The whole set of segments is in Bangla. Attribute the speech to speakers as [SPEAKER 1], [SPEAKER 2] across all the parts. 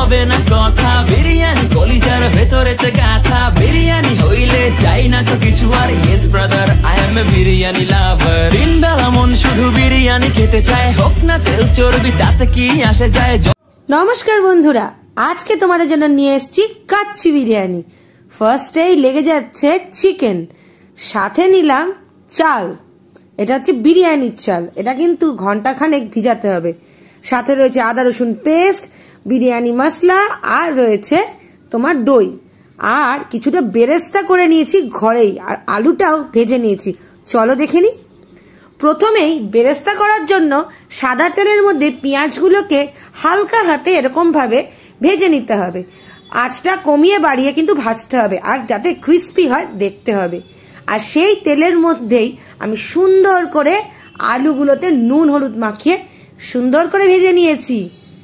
[SPEAKER 1] হবে না কথা, বিরিয়ানি কলিজার ভেতরেতে গাথা, বিরিয়ানি হইলে চাই না তো কিছু আর। Yes brother, I am a biryani lover. দিন বেলা মন শুধু বিরিয়ানি খেতে চায়, হোক না তেল চর্বি তাতে কি আসে যায়।
[SPEAKER 2] নমস্কার বন্ধুরা, আজকে তোমাদের জন্য নিয়ে এসেছি কাচ্চি বিরিয়ানি। ফার্স্টেই লেগে যাচ্ছে চিকেন, সাথে নিলাম চাল। এটা হচ্ছে বিরিয়ানির চাল, এটা কিন্তু ঘন্টাখানেক ভিজাতে হবে। সাথে রয়েছে আদা রসুন পেস্ট, বিরিয়ানি মশলা, আর রয়েছে তোমার দই, আর কিছুটা বেরেস্তা করে নিয়েছি ঘরেই, আর আলুটাও ভেজে নিয়েছি। চলো দেখে নি। প্রথমেই বেরেস্তা করার জন্য সাদা তেলের মধ্যে পেঁয়াজগুলোকে হালকা হাতে এরকম ভাবে ভেজে নিতে হবে। আঁচটা কমিয়ে বাড়িয়ে কিন্তু ভাজতে হবে, আর যাতে ক্রিস্পি হয় দেখতে হবে। আর সেই তেলের মধ্যেই আমি সুন্দর করে আলুগুলোতে নুন হলুদ মাখিয়ে সুন্দর করে ভেজে নিয়েছি।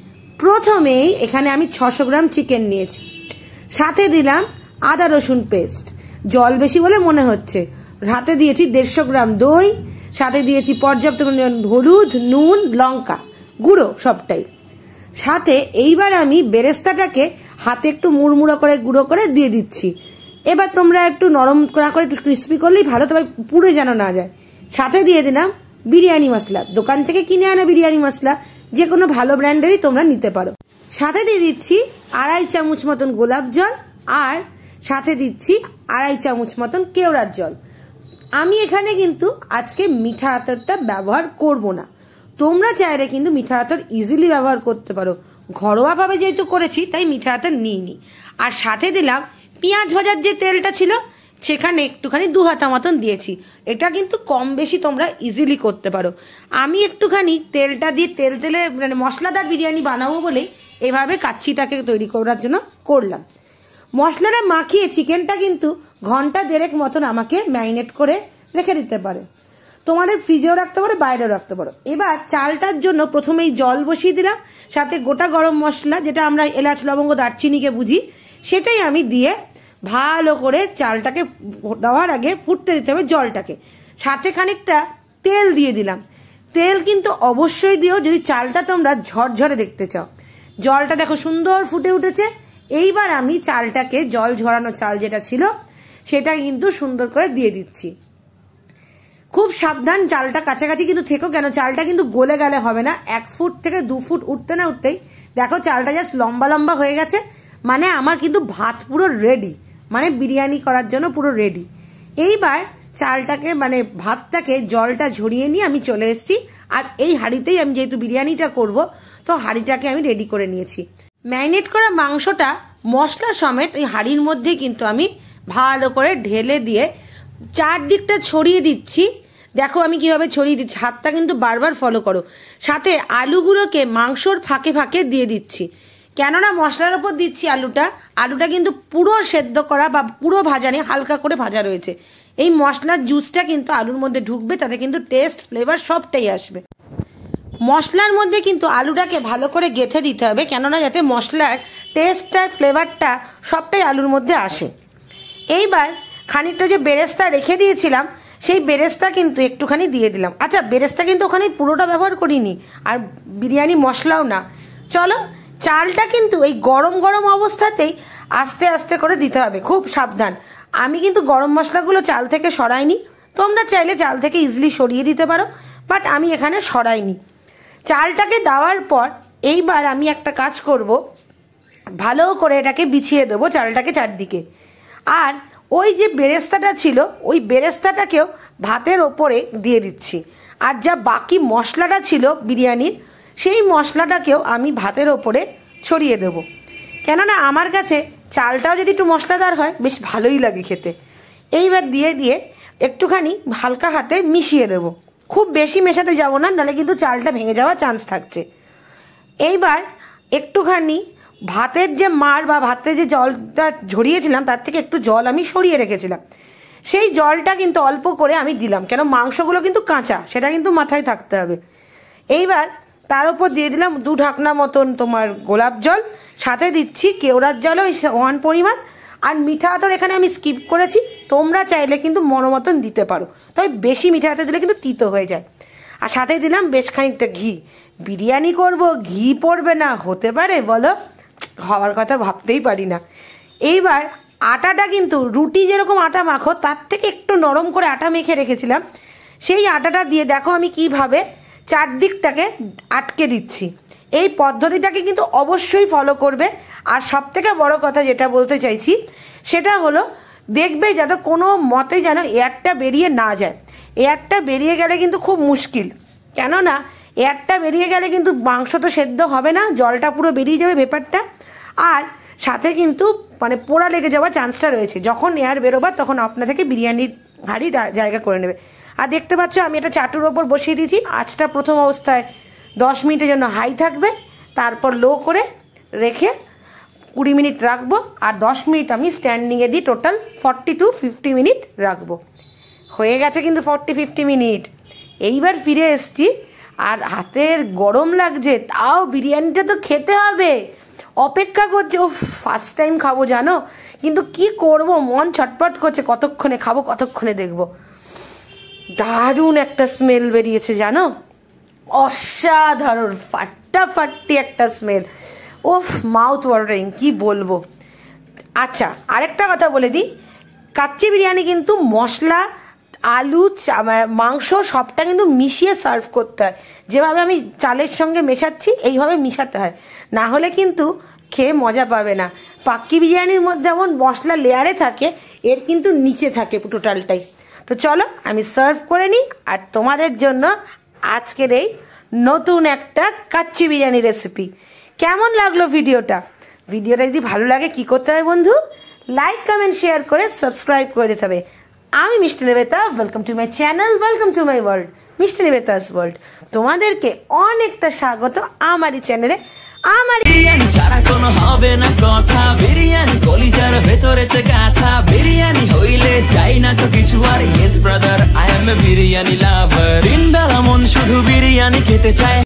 [SPEAKER 2] প্রথমেই এখানে আমি 600 গ্রাম চিকেন নিয়েছি, সাথে দিলাম আদা রসুন পেস্ট, জল বেশি বলে মনে হচ্ছে। হাতে দিয়েছি 150 গ্রাম দই, সাথে দিয়েছি পর্যাপ্ত হলুদ, নুন, লঙ্কা গুঁড়ো সবটাই। সাথে এইবার আমি বেরেস্তাটাকে হাতে একটু মুড়মুড়ো করে গুঁড়ো করে দিয়ে দিচ্ছি। এবার তোমরা একটু নরম না করে একটু ক্রিস্পি করলেই ভালো, তবে পুড়ে যেন না যায়। সাথে দিয়ে দিলাম বিরিয়ানি মশলা, দোকান থেকে কিনে আনা বিরিয়ানি মশলা, যে কোনো ভালো ব্র্যান্ডেরই তোমরা নিতে পারো। সাথে দিয়ে দিচ্ছি 2.5 চামচ মতন গোলাপ জল, আর সাথে দিচ্ছি 2.5 চামচ মতন কেওড়ার জল। আমি এখানে কিন্তু আজকে মিঠা আতরটা ব্যবহার করব না, তোমরা চাইলে কিন্তু মিঠা আতর ইজিলি ব্যবহার করতে পারো। ঘরোয়াভাবে যেহেতু করেছি তাই মিঠা আতর নিইনি। আর সাথে দিলাম পেঁয়াজ ভাজার যে তেলটা ছিল, সেখানে একটুখানি 2 হাতা মতন দিয়েছি। এটা কিন্তু কম বেশি তোমরা ইজিলি করতে পারো। আমি একটুখানি তেলটা দিয়ে তেলে মানে মশলাদার বিরিয়ানি বানাবো বলে এভাবে কাচ্চিটাকে তৈরি করার জন্য করলাম। মশলাটা মাখিয়ে চিকেনটা কিন্তু ঘন্টা 1.5 মতন আমাকে ম্যারিনেট করে রেখে দিতে পারে। তোমাদের ফ্রিজেও রাখতে পারো, বাইরেও রাখতে পারো। এবার চালটার জন্য প্রথমেই জল বসিয়ে দিলাম, সাথে গোটা গরম মশলা, যেটা আমরা এলাচ লবঙ্গ দারচিনিকে বুঝি, সেটাই আমি দিয়ে ভালো করে চালটাকে দেওয়ার আগে ফুটতে দিতে হবে জলটাকে। সাথে খানিকটা তেল দিয়ে দিলাম। তেল কিন্তু অবশ্যই দিও যদি চালটা তোমরা ঝরঝরে দেখতে চাও। জলটা দেখো সুন্দর ফুটে উঠেছে। এইবার আমি চালটাকে, জল ঝরানো চাল যেটা ছিল সেটা কিন্তু সুন্দর করে দিয়ে দিচ্ছি। খুব সাবধান, চালটা কাছাকাছি কিন্তু থেকো, কেন চালটা কিন্তু গলে গেলে হবে না। 1 ফুট থেকে 2 ফুট উঠতে না উঠতেই দেখো চালটা জাস্ট লম্বা লম্বা হয়ে গেছে, মানে আমার কিন্তু ভাত পুরো রেডি, মানে বিরিয়ানি করার জন্য পুরো রেডি। এইবার চালটাকে মানে ভাতটাকে জলটা ঝরিয়ে নিয়ে আমি চলে এসেছি। আর এই হাঁড়িতেই আমি যেহেতু বিরিয়ানিটা করব, তো হাঁড়িটাকে আমি রেডি করে নিয়েছি। ম্যারিনেট করা মাংসটা মশলা সমেত এই হাঁড়ির মধ্যেই কিন্তু আমি ভালো করে ঢেলে দিয়ে চারদিকটা ছড়িয়ে দিচ্ছি। দেখো আমি কিভাবে ছড়িয়ে দিচ্ছি, হাতটা কিন্তু বারবার ফলো করো। সাথে আলুগুলোকে মাংসর ফাঁকে ফাঁকে দিয়ে দিচ্ছি, কেননা মশলার ওপর দিচ্ছি আলুটা কিন্তু পুরো সেদ্ধ করা বা পুরো ভাজা নেই, হালকা করে ভাজা রয়েছে। এই মশলার জুসটা কিন্তু আলুর মধ্যে ঢুকবে, তাতে কিন্তু টেস্ট ফ্লেভার সবটাই আসবে। মশলার মধ্যে কিন্তু আলুটাকে ভালো করে গেঁথে দিতে হবে, কেননা যাতে মশলার টেস্ট আর ফ্লেভারটা সবটাই আলুর মধ্যে আসে। এইবার খানিকটা যে বেরেস্তা রেখে দিয়েছিলাম, সেই বেরেস্তা কিন্তু একটুখানি দিয়ে দিলাম। আচ্ছা, বেরেস্তা কিন্তু ওখানে পুরোটা ব্যবহার করিনি, আর বিরিয়ানি মশলাও না। চলো, চালটা কিন্তু এই গরম গরম অবস্থাতেই আস্তে আস্তে করে দিতে হবে, খুব সাবধান। আমি কিন্তু গরম মশলাগুলো চাল থেকে সরাইনি, তোমরা চাইলে চাল থেকে ইজিলি সরিয়ে দিতে পারো, বাট আমি এখানে সরাইনি। চালটাকে দেওয়ার পর এইবার আমি একটা কাজ করব, ভালো করে এটাকে বিছিয়ে দেবো চালটাকে চারদিকে। আর ওই যে বেরেস্তাটা ছিল, ওই বেরেস্তাটাকেও ভাতের ওপরে দিয়ে দিচ্ছি। আর যা বাকি মশলাটা ছিল বিরিয়ানির, সেই মশলাটাকেও আমি ভাতের ওপরে ছড়িয়ে দেব, কেননা আমার কাছে চালটাও যদি একটু মশলাদার হয় বেশ ভালোই লাগে খেতে। এইবার দিয়ে দিয়ে একটুখানি হালকা হাতে মিশিয়ে দেব, খুব বেশি মেশাতে যাব না, নাহলে কিন্তু চালটা ভেঙে যাওয়ার চান্স থাকছে। এইবার একটুখানি ভাতের যে মার বা ভাতের যে জলটা ঝরিয়েছিলাম তার থেকে একটু জল আমি সরিয়ে রেখেছিলাম, সেই জলটা কিন্তু অল্প করে আমি দিলাম, কেন মাংসগুলো কিন্তু কাঁচা, সেটা কিন্তু মাথায় থাকতে হবে। এইবার তার উপর দিয়ে দিলাম 2 ঢাকনা মতন তোমার গোলাপ জল, সাথে দিচ্ছি কেওড়ার জলও 1 পরিমাণ। আর মিঠা আতর এখানে আমি স্কিপ করেছি, তোমরা চাইলে কিন্তু মনোমতন দিতে পারো, তবে বেশি মিঠা আতর দিলে কিন্তু তিতো হয়ে যায়। আর সাথে দিলাম বেশ খানিকটা ঘি। বিরিয়ানি করব, ঘি পড়বে না হতে পারে বলো? হওয়ার কথা ভাবতেই পারি না। এইবার আটাটা কিন্তু রুটি যেরকম আটা মাখো তার থেকে একটু নরম করে আটা মেখে রেখেছিলাম, সেই আটাটা দিয়ে দেখো আমি কিভাবে চারদিকটাকে আটকে দিচ্ছি। এই পদ্ধতিটাকে কিন্তু অবশ্যই ফলো করবে। আর সবথেকে বড় কথা যেটা বলতে চাইছি সেটা হলো, দেখবে যাতে কোনো মতে যেন এয়ারটা বেরিয়ে না যায়। এয়ারটা বেরিয়ে গেলে কিন্তু খুব মুশকিল, কেননা এয়ারটা বেরিয়ে গেলে কিন্তু মাংস তো সেদ্ধ হবে না, জলটা পুরো বেরিয়ে যাবে ভেপারটা, আর সাথে কিন্তু মানে পোড়া লেগে যাওয়ার চান্সটা রয়েছে। যখন এয়ার বেরোবার তখন আপনাদেরকে বিরিয়ানির হাঁড়ি জায়গা করে নেবে। আর দেখতে পাচ্ছ আমি এটা চাটুর ওপর বসিয়ে দিয়েছি। আঁচটা প্রথম অবস্থায় 10 মিনিটের জন্য হাই থাকবে, তারপর লো করে রেখে 20 মিনিট রাখবো, আর 10 মিনিট আমি স্ট্যান্ডিংয়ে দিই, টোটাল 40 to 50 মিনিট রাখবো। হয়ে গেছে কিন্তু 40-50 মিনিট। এইবার ফিরে এসছি, আর হাতের গরম লাগছে, তাও বিরিয়ানিটা তো খেতে হবে, অপেক্ষা করছে। ও ফার্স্ট টাইম খাবো জানো, কিন্তু কি করব, মন ছটপট করছে, কতক্ষণে খাবো কতক্ষণে দেখবো। দারুণ একটা স্মেল বেরিয়েছে জানো, অসাধারণ ফাটাফাটি একটা স্মেল, ওফ মাউথ ওয়াটারিং, কি বলবো। আচ্ছা আরেকটা কথা বলে দিই, কাচ্চি বিরিয়ানি কিন্তু মশলা, আলু, মাংস সবটা কিন্তু মিশিয়ে সার্ভ করতে হয়। যেভাবে আমি চালের সঙ্গে মেশাচ্ছি এইভাবে মিশাতে হয়, না হলে কিন্তু খেয়ে মজা পাবে না। পাক্কি বিরিয়ানির মধ্যে যেমন মশলা লেয়ারে থাকে, এর কিন্তু নিচে থাকে টোটালটাই। তো চলো আমি সার্ভ করে নিই, আর তোমাদের জন্য আজকের এই নতুন একটা কাচ্চি বিরিয়ানি রেসিপি। কেমন লাগলো ভিডিওটা? ভিডিওটা যদি ভালো লাগে কি করতে হবে বন্ধু? লাইক কমেন্ট শেয়ার করে সাবস্ক্রাইব করে দিতে হবে। আমি Mishti Nibeta, welcome to my channel, welcome to my world, Mishti Nibeta's world. তোমাদেরকে অনেকটা স্বাগত আমারই চ্যানেলে। আমার
[SPEAKER 1] বিরিয়ানি ছাড়া কোনো হবে না কথা, বিরিয়ানি কলিজার ভেতরেতে গাথা, বিরিয়ানি হইলে চাই না তো কিছু আর। Yes brother, I am a biryani lover. দিন বেলা মন শুধু বিরিয়ানি খেতে চায়।